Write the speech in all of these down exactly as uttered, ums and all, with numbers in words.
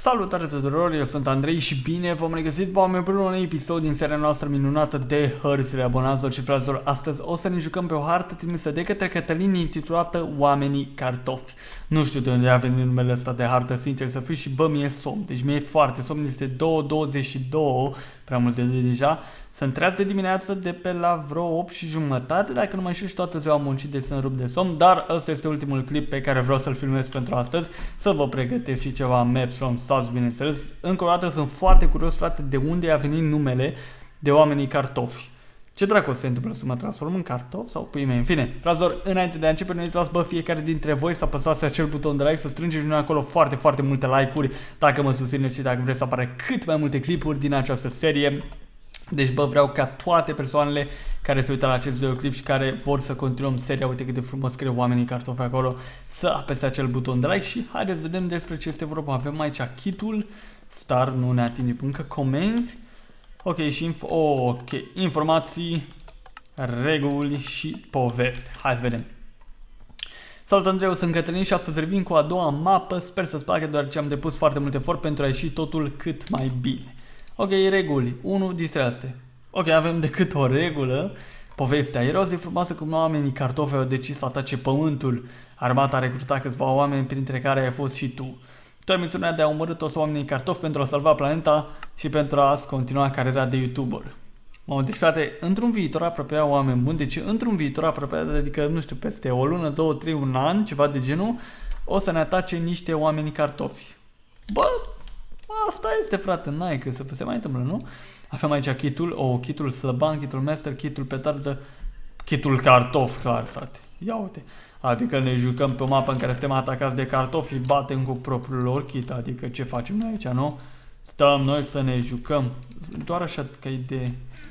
Salutare tuturor, eu sunt Andrei și bine v-am regăsit pe un episod din seria noastră minunată de hărțile abonazilor și fraților. Astăzi o să ne jucăm pe o hartă trimisă de către Cătălin intitulată Oamenii Cartofi. Nu știu de unde a venit numele ăsta de hartă, sincer să fiu, și bă, mi-e somn. Deci mi-e foarte somn, este două douăzeci și doi, prea multe de deja. Sunt treaz de dimineață de pe la vreo opt și jumătate, dacă nu mai știu, și toată ziua am muncit de să-mi rup de somn, dar ăsta este ultimul clip pe care vreau să-l filmez pentru astăzi, să vă pregătesc și ceva maps from subs, bineînțeles. Încă o dată sunt foarte curios, frate, de unde a venit numele de Oamenii Cartofi. Ce dracu se întâmplă, să mă transform în cartof sau pui mei? În fine, fraților, înainte de a începe, nu uitați, bă, fiecare dintre voi să apăsați acel buton de like, să strângeți noi acolo foarte, foarte multe like-uri dacă mă susțineți și dacă vreți să apară cât mai multe clipuri din această serie. Deci, bă, vreau ca toate persoanele care se uită la acest videoclip și care vor să continuăm seria, uite cât de frumos scrie Oamenii Cartofi acolo, să apese acel buton de like și haideți vedem despre ce este vorba. Avem aici kit-ul, star, nu ne atinge încă, comenzi, ok, și info, oh, ok, informații, reguli și poveste. Hai să vedem. Salut Andrei, eu sunt Cătălin și astăzi revin cu a doua mapă, sper să-ți placă deoarece am depus foarte mult efort pentru a ieși totul cât mai bine. Ok, reguli. unu. Distrează-te. Ok, avem decât o regulă. Povestea. Era o zi frumoasă cum Oamenii Cartofi au decis să atace pământul. Armata a recrutat câțiva oameni, printre care ai fost și tu. Tu ai misiunea de a omorî toți Oamenii Cartofi pentru a salva planeta și pentru a-ți continua cariera de YouTuber. Mamă, deci frate, într-un viitor apropiat, oameni buni, deci într-un viitor apropiat, adică, nu știu, peste o lună, două, trei, un an, ceva de genul, o să ne atace niște Oamenii Cartofi. Bă, asta este, frate, n-ai că se mai întâmplă, nu? Avem aici kitul, o, oh, kitul slăban, kitul master, kitul petardă, kitul cartof, clar, frate. Ia uite. Adică ne jucăm pe o mapă în care suntem atacați de cartofi, batem cu propriul lor kit, adică ce facem noi aici, nu? Stăm noi să ne jucăm. Doar așa ca idee.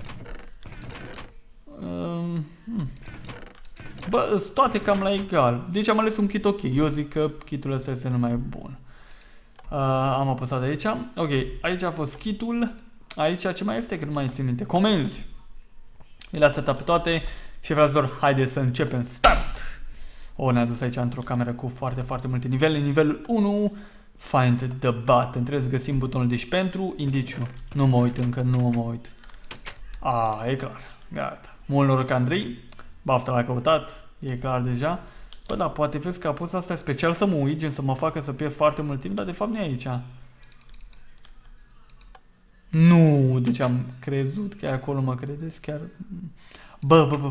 Um, hmm. Bă, sunt toate cam la egal. Deci am ales un kit ok. Eu zic că kitul ăsta este numai bun. Uh, am apăsat aici. Ok, aici a fost kitul. Aici ce mai este, că nu mai țin minte. Comenzi. Le a setat pe toate. Și fraților, haideți să începem. Start! O, ne-a dus aici într-o cameră cu foarte, foarte multe nivele. Nivelul unu. Find the button. Trebuie să găsim butonul. Deci pentru indiciu. Nu mă uit încă, nu mă uit. A, e clar. Gata. Mult noroc, Andrei. Baftă l-a căutat. E clar deja. Bă, da, poate vezi că a pus asta special să mă uit, gen să mă facă să pierd foarte mult timp, dar de fapt nu e aici. Nu, deci am crezut că e acolo, mă credeți chiar? Bă, bă, bă.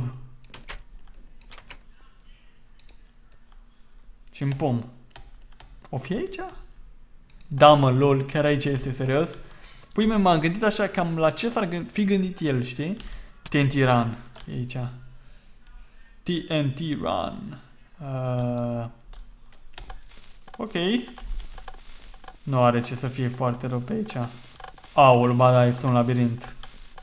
Și în pom. O fi aici? Da, mă, lol, chiar aici este, serios? Păi, m-am gândit așa cam la ce s-ar fi gândit el, știi? T N T Run, e aici. T N T Run. Uh, ok. Nu are ce să fie foarte rău pe aici. Aul, ba da, este un labirint.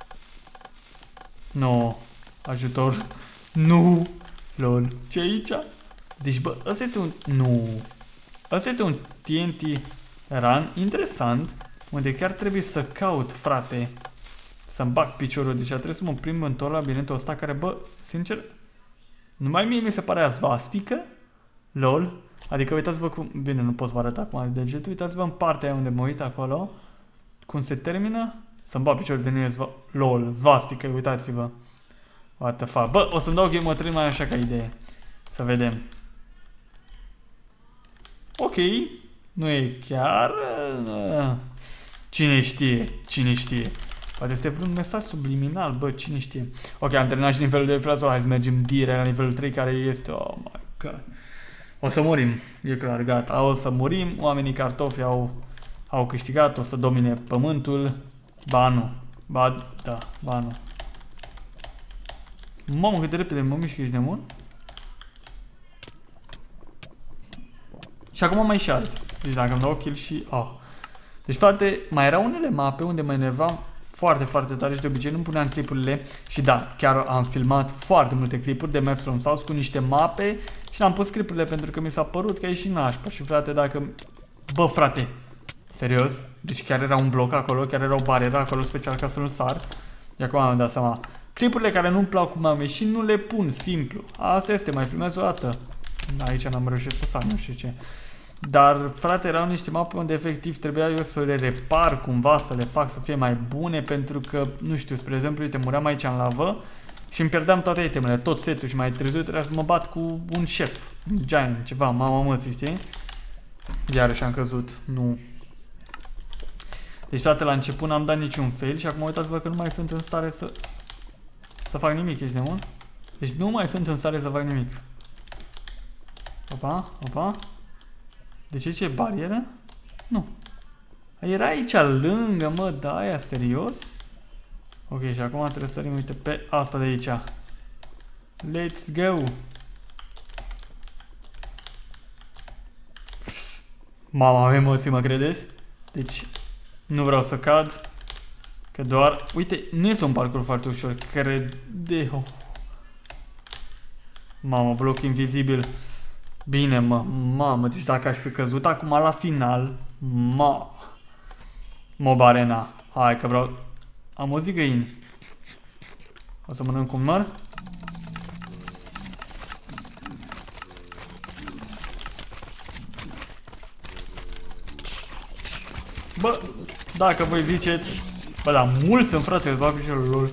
Nu. Ajutor. Nu. Lol. Ce aici? Deci, bă, ăsta este un... Nu. Ăsta este un T N T Run interesant, unde chiar trebuie să caut, frate, să-mi bag piciorul. Deci trebuie să mă plimb în tot labirintul ăsta care, bă, sincer... Numai mie mi se pare svastică. Lol. Adică uitați-vă cum... Bine, nu pot să vă arăt acum de degetul. Uitați-vă în partea aia unde mă uit acolo. Cum se termină. Să-mi bag piciorul de mine. Zva... Lol. Svastică. Uitați-vă. What the fuck. Bă, o să-mi dau game mode mai așa ca idee. Să vedem. Ok. Nu e chiar... Cine știe. Cine știe. Poate este vreun mesaj subliminal, bă, cine știe. Ok, am terminat și nivelul de fraților, hai să mergem direct la nivelul trei, care este... Oh my god. O să murim, e clar, gata, o să murim. Oamenii Cartofi au, au câștigat, o să domine pământul. Ba nu, ba da, ba nu. Mamă, cât de repede mă mișc, ești nebun? Și acum mai șart. Deci dacă îmi dau kill și... Oh. Deci, frate, mai erau unele mape unde mă enervam foarte, foarte tare și de obicei nu puneam clipurile și da, chiar am filmat foarte multe clipuri de Maps from South cu niște mape și n-am pus clipurile pentru că mi s-a părut că e și nașpa și frate, dacă... Bă, frate, serios? Deci chiar era un bloc acolo, chiar era o barieră acolo special ca să nu sar. De acum am dat seama. Clipurile care nu-mi plac cum am ieșit nu le pun, simplu. Asta este, mai filmez o dată. Aici n-am reușit să sar, nu știu ce. Dar, frate, erau niște mape unde efectiv trebuia eu să le repar cumva, să le fac să fie mai bune, pentru că, nu știu, spre exemplu, uite, muream aici în lavă și îmi pierdeam toate itemele, tot setul și mai târziu trebuia să mă bat cu un șef, un giant, ceva, mama mă, știi? Iarăși am căzut, nu. Deci, toate la început n-am dat niciun fail și acum uitați-vă că nu mai sunt în stare să să fac nimic, ești nebun? Deci nu mai sunt în stare să fac nimic. Opa, opa. De ce ce barieră? Nu. Era aici lângă, mă, da, aia, serios? Ok, și acum trebuie să sărim, uite, pe asta de aici. Let's go! Mama mea, mă, mă credeți? Deci, nu vreau să cad. Că doar... Uite, nu este un parcurs foarte ușor. Crede... Oh. Mamă, bloc invizibil. Bine, mă, mamă, deci dacă aș fi căzut acum la final... Ma... Mob Arena. Hai că vreau... Am o zi găini. O să mănânc un măr. Bă, dacă voi ziceți... Bă, da, mulți sunt, frate, îți bag piciorul lor.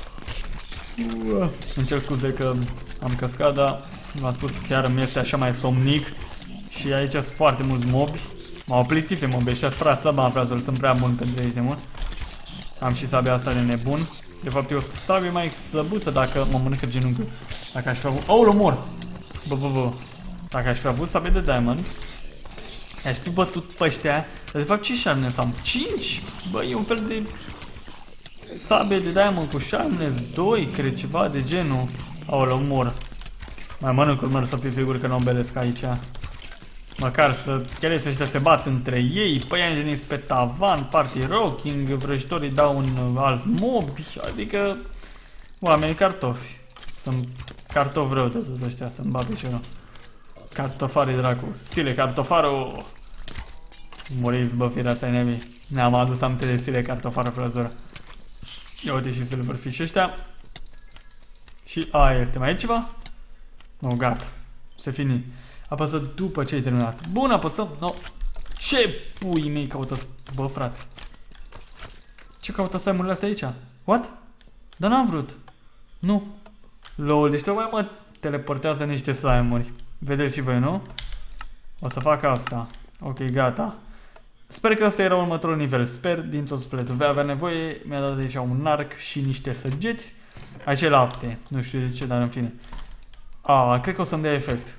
Îmi cer scuze că am căscat, dar v-am spus chiar mi este așa mai somnic. Și aici sunt foarte mulți mobi. M-au plictisit mobi ăștia, spre săba, frazul, sunt prea bun pentru ei de mult. Am și sabia asta de nebun. De fapt e o sabie mai săbusă dacă mă mănâncă genunchiul. Dacă aș fi avut... Oh, mor! Bă, bă, bă. Dacă aș fi avut sabie de diamond, aș fi bătut pe ăștia. Dar de fapt ce sharpness am? cinci? Bă, e un fel de... sabie de diamond cu sharpness doi, cred, ceva de genul. Aoleu, mor. Mai mănânc urmăr să fiu sigur că nu o belesc aici. Măcar să scheleții ăștia se bat între ei, păianjenii pe tavan, party rocking, vrăjitorii dau un alt mobi, adică oamenii cartofi. Sunt cartofi rău de tot ăștia, să-mi bat piciorul. Cartofarii dracu, Sile Cartofaru. Muriți, bă, firea să-i nebii. Ne-am adus aminte de Sile Cartofară frăzură. Ia uite și silverfish ăștia. Și aia este, mai e ceva? Nu, gata, se fini. Apăsă după ce ai terminat. Bun, apăsăm. No. Ce pui mei caută... Bă, frate. Ce caută Simon-urile astea aici? What? Dar n-am vrut. Nu. Lol, deci tocmai mă teleportează niște Simon-uri. Vedeți și voi, nu? O să fac asta. Ok, gata. Sper că ăsta era următorul nivel. Sper din tot sufletul. Vei avea nevoie. Mi-a dat aici un arc și niște săgeți. Aici e lapte. Nu știu de ce, dar în fine. A, cred că o să-mi dea efect.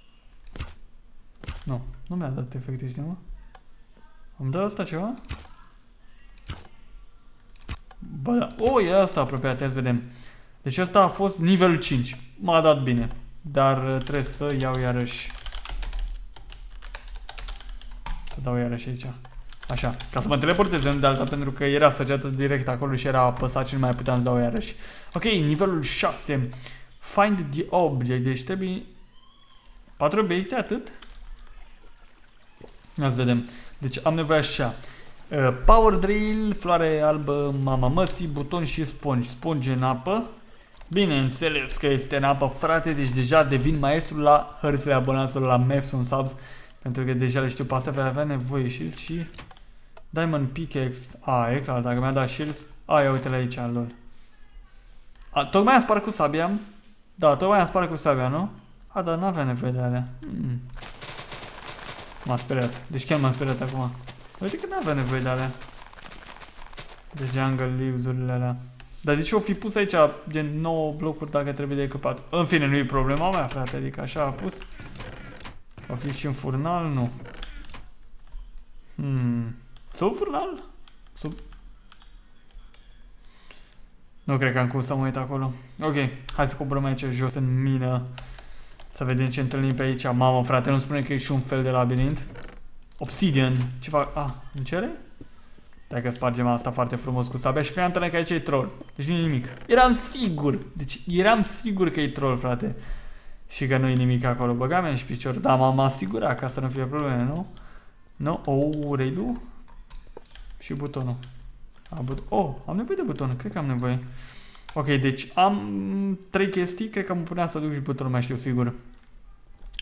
Nu, nu mi-a dat efect, știi, mă? Îmi dă asta ceva? Bă, da. O, e asta apropiat, ia să vedem. Deci ăsta a fost nivelul cinci. M-a dat bine. Dar trebuie să iau iarăși. Să dau iarăși aici. Așa, ca să mă teleportez de alta, pentru că era săgeată direct acolo și era apăsat și nu mai puteam să dau iarăși. Ok, nivelul șase. Find the object. Deci trebuie... patru obiecte, atât? Ia să vedem. Deci am nevoie așa. Uh, power drill, floare albă, mama măsii, buton și sponge. Sponge în apă. Bineînțeles că este în apă, frate. Deci deja devin maestru la hărțile abonaților, la Mefson Subs. Pentru că deja le știu pe astea. Vei avea nevoie shields și Diamond Pickaxe. A, e clar, dacă mi-a dat shields. A, ia uite-le aici, lol. A, tocmai am spart cu sabia. Da, tocmai am spart cu sabia, nu? A, dar n-avea nevoie de alea. Mm. M-a speriat. Deci chiar m-am speriat acum. Uite că n-avea nevoie de alea. De jungle leaves-urile alea. Dar de ce o fi pus aici gen nouă blocuri dacă trebuie de echipat? În fine, nu e problema mea, frate. Adică așa a pus. O fi și un furnal? Nu. Hmm. Sub furnal? Sub... Nu cred că am cum să mă uit acolo. Ok, hai să coborăm aici jos în mină. Să vedem ce întâlnim pe aici. Mamă, frate, nu spune că e și un fel de labirint. Obsidian. Ce fac? Ah, în cere? Dacă spargem asta foarte frumos cu sabia și fiantele că aici e troll. Deci nu e nimic. Eram sigur. Deci eram sigur că e troll, frate. Și că nu e nimic acolo. Băga-mi și picior. Dar m-am asigurat ca să nu fie probleme, nu? Nu? Oh, rail-ul? Și butonul. A, but oh, am nevoie de buton. Cred că am nevoie. Ok, deci am trei chestii. Cred că mă punea să duc și butonul, mai știu sigur.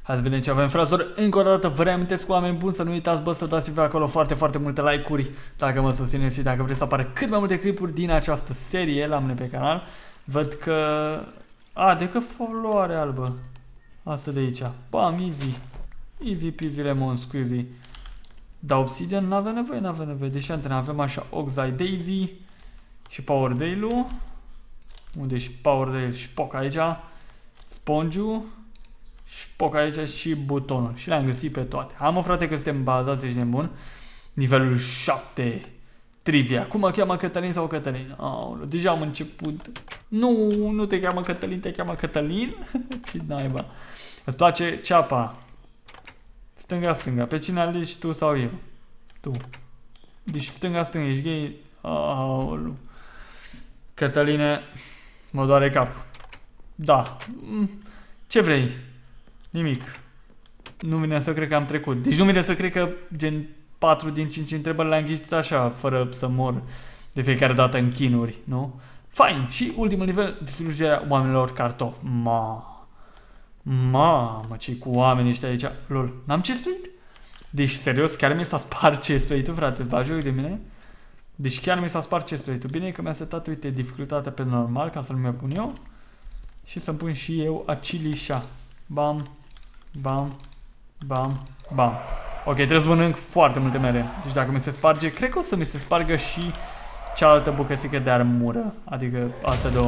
Hai să vedem ce avem, fraților. Încă o dată vă reamintesc, oameni buni, să nu uitați, bă, să dați pe acolo foarte, foarte multe like-uri dacă mă susțineți și dacă vreți să apară cât mai multe clipuri din această serie la mine pe canal. Văd că... A, de că floare albă. Asta de aici. Bam, easy. Easy peasy lemon squeezy. Dar obsidian n-avea nevoie, n-avea nevoie. Deci antena avem așa Oxide Daisy și Power Dale-ul. Unde și Power Dale și poc aici. Sponge-ul. Și poc aici și butonul. Și le-am găsit pe toate. Hai mă, frate, că suntem bazați, ești nebun. Nivelul șapte. Trivia. Cum mă cheamă, Cătălin sau Cătălin? Oh, deja am început. Nu, nu te cheamă Cătălin, te cheamă Cătălin? Ce naiba. Îți place ceapa? Stânga, stânga. Pe cine alegi, tu sau eu? Tu. Deci stânga, stânga. Ești gay? Oh, Cătăline, mă doare cap. Da. Ce vrei? Nimic. Nu vine să cred că am trecut. Deci nu vine să cred că gen patru din cinci întrebări le-am ghicit așa, fără să mor de fiecare dată în chinuri, nu? Fain. Și ultimul nivel, distrugerea oamenilor cartofi. Ma. Mamă, ce cu oamenii ăștia aici. Lol. N-am chestplate? Deci, serios, chiar mi s-a spart chestplate-ul, frate. Îți bagi joc de mine? Deci chiar mi s-a spart chestplate-ul. Bine că mi-a setat, uite, dificultatea pe normal, ca să-l mai pun eu. Și să-mi pun și eu acilișa. Bam, bam, bam, bam. Ok, trebuie să mănânc foarte multe mere. Deci dacă mi se sparge, cred că o să mi se spargă și cealaltă bucățică de armură. Adică asta două.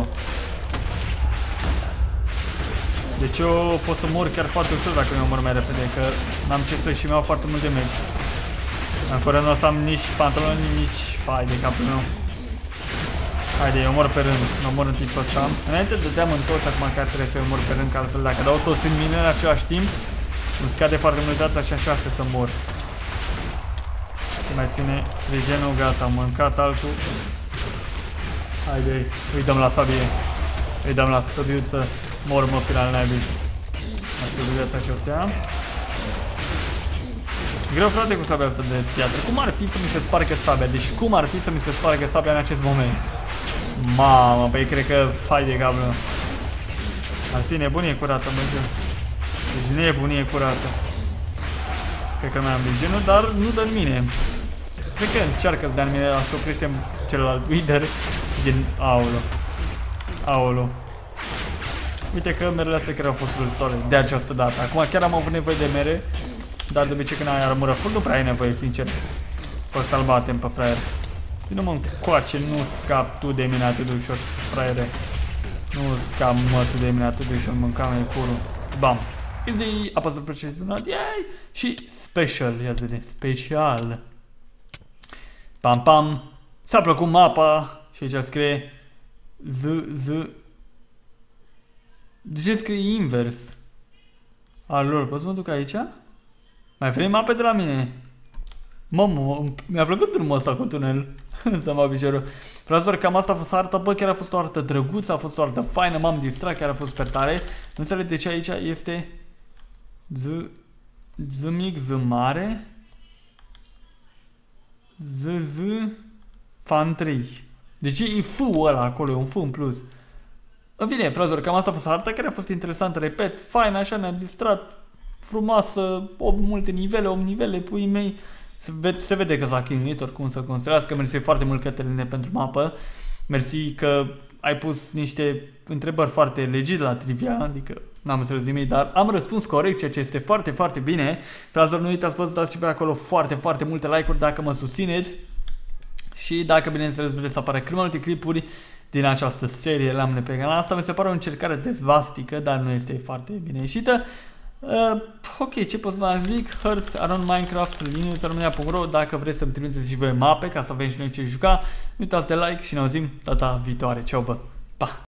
Deci eu pot să mor chiar foarte ușor dacă mi omor mai repede, că n-am chestplate și mi-au foarte multe meci. Acolo nu o să am nici pantaloni, nici fai de capul meu. Haide, eu mor pe rând, mă mor în timpul ăsta. Înainte dădeam în toți, acum chiar trebuie să mor pe rând, că altfel dacă dau toți în mine în același timp, îmi scade foarte mult viața și așa să mor. Mai ține regenul, gata, am mâncat altul. Haide, îi dăm la sabie. Îi dăm la sabiuță, mor mă final naibii. Mai scăzut viața și ostea. Greu, frate, cu sabia asta de piatră. Cum ar fi să mi se spargă sabia? Deci cum ar fi să mi se spargă sabia în acest moment? Mamă, păi cred că fai de cap, nu. Ar fi nebunie curată, mă zic. Deci nebunie curată. Cred că mai am de genul, dar nu dă în mine. Cred că încearcă să dea în mine, să oprește celălalt Wither. Gen, aolo. Aolo. Uite că merele astea chiar au fost folositoare de această dată. Acum chiar am avut nevoie de mere. Dar de obicei când ai armură full nu prea ai nevoie, sincer. Pe ăsta-l batem pe fraier. Vino-mă încoace, nu scap tu de mine atât de ușor, fraiere. Nu scap mă tu de mine atât de ușor, mâncam-i curul. Bam. Easy, apasă pe ce yay! Și special, ia să vedem, special. Pam pam. S-a plăcut mapa și aici scrie Z, Z. De ce scrie invers? Alor, poți să mă duc aici? Mai vrei mape de la mine? Mamă, mi-a plăcut drumul ăsta cu tunel. Să mă piciorul. Fraților, cam asta a fost arta. Bă, chiar a fost o artă drăguță, a fost o artă faină. M-am distrat, chiar a fost super tare. Nu înțeleg de ce aici este Z, Z mic, Z mare, Z, Z, fan trei. Deci e F-ul ăla acolo, e un F în plus. În fine, fraților, cam asta a fost arta, care a fost interesantă, repet, fain, așa, ne-am distrat. Frumoasă, multe nivele, opt nivele, puii mei. Se vede, se vede că s-a chinuit oricum să construiască. Mersi foarte mult, Cătăline, pentru mapă. Mersi că ai pus niște întrebări foarte legit la trivia, adică n-am înțeles nimic, dar am răspuns corect, ceea ce este foarte, foarte bine. Fraților, nu uitați, să dați și pe acolo foarte, foarte multe like-uri dacă mă susțineți. Și dacă, bineînțeles, vreți să apară cât mai multe clipuri din această serie la mine pe canal. Asta mi se pare o încercare dezvastică, dar nu este foarte bine ieșită. Uh, ok, ce pot să vă zic? Hertz, Aron Minecraft, Linux, România punct ro. Dacă vreți să-mi trimiteți și voi mape ca să vedem și noi ce juca, nu uitați de like și ne auzim data viitoare. Ceau, bă! Pa!